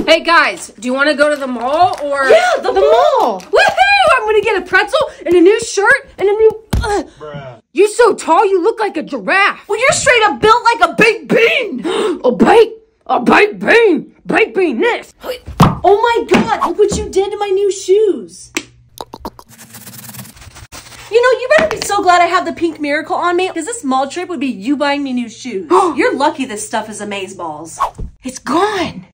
Hey guys, do you want to go to the mall or? Yeah, the mall. Woohoo! I'm gonna get a pretzel and a new shirt and a new. Bruh. You so tall, you look like a giraffe. Well, you're straight up built like a baked bean. A baked bean, baked bean. This. Oh my God! Look what you did to my new shoes. You know, you better be so glad I have the pink miracle on me, because this mall trip would be you buying me new shoes. You're lucky this stuff is amazeballs. It's gone.